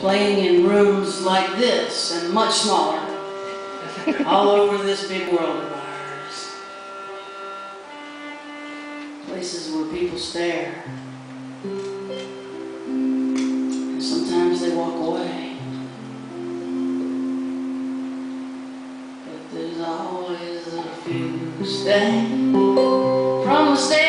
playing in rooms like this and much smaller, all over this big world of ours. Places where people stare, and sometimes they walk away. But there's always a few who stay from the stage.